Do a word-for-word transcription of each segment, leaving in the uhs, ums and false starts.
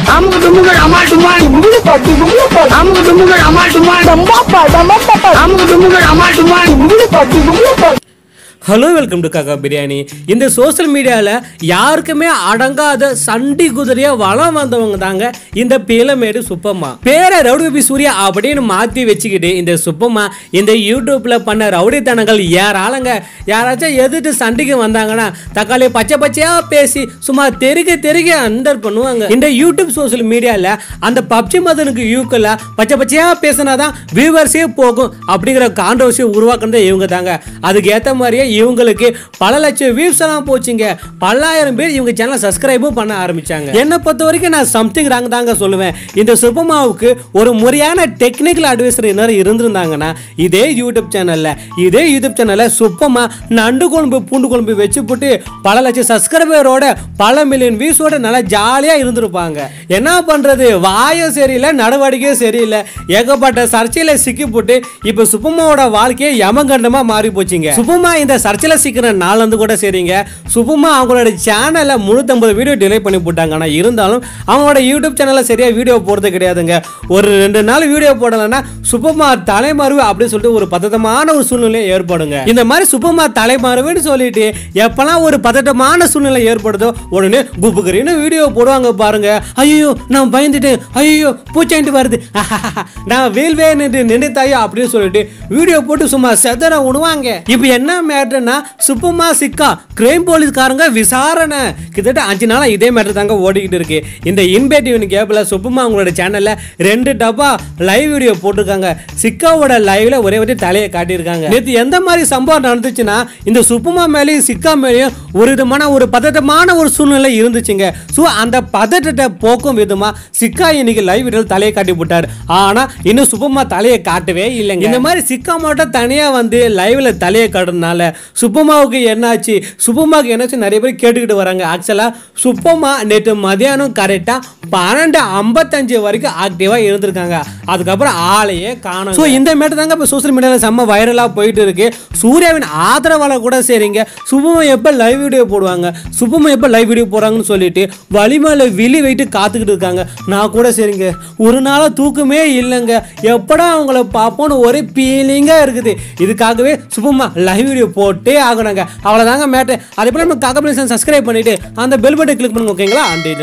அமுக்கு டுமுகள் அமால் டுமால் முள்ளு பட்டு முள்ளு பட்டு அமுக்கு டுமுகள் அமால் டுமால் டம்பா டம்பா அமுக்கு டுமுகள் அமால் டுமால் முள்ளு பட்டு முள்ளு பட்டு. ஹலோ, வெல்கம் டு காக்கா பிரியாணி. இந்த சோசியல் மீடியாவில் யாருக்குமே அடங்காத சண்டி குதிரையா வளம் வந்தவங்க தாங்க இந்த பீலமேடு சுப்பம்மா. பேரை ரவுடி சூர்யா அப்படின்னு மாற்றி வச்சுக்கிட்டு இந்த சுப்பம்மா இந்த யூடியூப்ல பண்ண ரவுடித்தனங்கள் யாராலங்க யாராச்சும் எதிர்த்து சண்டைக்கு வந்தாங்கன்னா தக்காளி பச்சை பச்சையா பேசி சும்மா தெருக தெருக அண்டர் பண்ணுவாங்க. இந்த யூடியூப் சோசியல் மீடியாவில் அந்த பப்ஜி மதனுக்கு யூக்கில் பச்சை பச்சையா பேசினாதான் வியூவர்ஸே போகும் அப்படிங்கிற கான்ட்ரோவர்சியை உருவாக்குறதே இவங்க தாங்க. அதுக்கு ஏற்ற மாதிரியே இவங்களுக்கு பல லட்சம் வியூஸ் எல்லாம் போச்சுங்க. பல்லாயிரம் பேர் இவங்க சேனல் சப்ஸ்கிரைபும் பண்ண ஆரம்பிச்சாங்க. என்னை பொறுத்த வரைக்கும் நான் சம்திங் ராங் தாங்க சொல்லுவேன். இந்த சுப்பம்மாவுக்கு ஒரு முறையான டெக்னிக்கல் அட்வைசர் என்ன இருந்திருந்தாங்கன்னா இதே யூடியூப் சேனல்ல இதே யூடியூப் சேனல்ல சுப்பம்மா நண்டு குழம்பு பூண்டு குழம்பு வச்சு போட்டு பல லட்சம் சப்ஸ்கிரைபரோட பல மில்லியன் வியூஸோட நல்லா ஜாலியா இருந்திருப்பாங்க. என்ன பண்றது, வாயும் சரியில்லை நடவடிக்கையும் சரியில்லை, ஏகப்பட்ட சர்ச்சையில சிக்கி போட்டு இப்ப சுப்பம்மாவோட வாழ்க்கையை யமகண்டமா மாறி போச்சுங்க. சுப்பம்மா இந்த சர்ச்சையில சிக்கிற நாள் வந்து கூட சரிங்க, சுப்பம்மா அவங்களோட சேனல்ல முன்னூத்தி வீடியோ டிலே பண்ணி போட்டாங்க. ஆனா இருந்தாலும் அவங்களோட யூடியூப் சேனல்ல சரியா வீடியோ போடுறது கிடையாதுங்க. ஒரு ரெண்டு நாள் வீடியோ போடலன்னா சுப்பம்மா தலைமறைவு அப்படின்னு சொல்லிட்டு ஒரு பதட்டமான ஒரு சூழ்நிலை ஏற்படுங்க. இந்த மாதிரி சுப்பம்மா தலைமறைவுன்னு சொல்லிட்டு எப்பெல்லாம் ஒரு பதட்டமான சூழ்நிலை ஏற்படுதோ உடனே குப்புகரின்னு வீடியோ போடுவாங்க பாருங்க. ஐயோ நான் பயந்துட்டேன், ஐயோ பூச்சாயிட்டு வருது, நான் வீழ்வேன் என்று நினைத்தாயோ அப்படின்னு சொல்லிட்டு வீடியோ போட்டு சும்மா செதற விடுவாங்க. இப்ப என்ன மேட்டர்னா சுப்பம்மா சிக்கா கிரைம் போலீஸ்காரங்க விசாரணை கிட்டத்தட்ட அஞ்சு நாளா இதே மேட்டர் தாங்க ஓடிக்கிட்டு இருக்கு. இந்த இன்பேட்டிவ் கேப்ல சுப்பம்மா அவங்களோட சேனல்ல ரெண்டு டப்பா லைவ் வீடியோ போட்டிருக்காங்க. சிக்காவோட லைவ்ல ஒரே ஒரு தலையை காட்டியிருக்காங்க. நேற்று எந்த மாதிரி சம்பவம் நடந்துச்சுன்னா இந்த சுப்பம்மா மேலேயும் சிக்கா மேலேயும் ஒரு விதமான ஒரு பதட்டமான ஒரு சூழ்நிலை இருந்துச்சுங்க. ஸோ அந்த பதட்டத்தை போக்கும் விதமா சிக்கா இன்னைக்கு லைவ் வீடியோ தலையை காட்டி போட்டார். ஆனா இன்னும் சுப்பம்மா தலையை காட்டவே இல்லைங்க. இந்த மாதிரி சிக்கா மட்டும் தனியா வந்து லைவ்ல தலையை காட்டுறதுனால சுப்பம்மாவுக்கு என்னாச்சு சுப்பம்மாவுக்கு என்னாச்சு நிறைய பேர் கேட்டுக்கிட்டு வராங்க. ஆக்சுவலா சுப்பம்மா நேற்று மதியானம் கரெக்டா பன்னெண்டு ஐம்பத்தஞ்சு வரைக்கும் ஆக்டிவா இருந்திருக்காங்க. அதுக்கப்புறம் ஆளையே காணோம். ஸோ இந்த மேட்டர் தாங்க இப்போ சோசியல் மீடியாவில் செம்ம வைரலாக போயிட்டு இருக்கு. சூர்யாவின் ஆதரவாளர் கூட சரிங்க சுப்பம்மா எப்போ லைவ் வீடியோ போடுவாங்க, சுப்பம்மா எப்போ லைவ் வீடியோ போடுறாங்கன்னு சொல்லிட்டு வலிமையில விழி வைட்டு காத்துக்கிட்டு இருக்காங்க. நான் கூட சரிங்க ஒரு நாளாக தூக்கமே இல்லைங்க, எப்படா அவங்கள பார்ப்போன்னு ஒரே ஃபீலிங்காக இருக்குது. இதுக்காகவே சுப்பம்மா லைவ் வீடியோ போட்டே ஆகணுங்க. அவ்வளோதாங்க மேட்டர். அதே போல் நம்ம காக்கா பிளேஸ் சப்ஸ்கிரைப் பண்ணிட்டு அந்த பெல் பட்டன் கிளிக் பண்ணுங்க, ஓகேங்களா?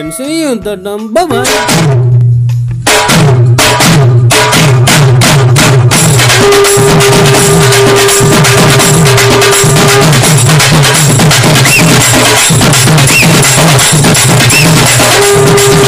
And We'll be right back.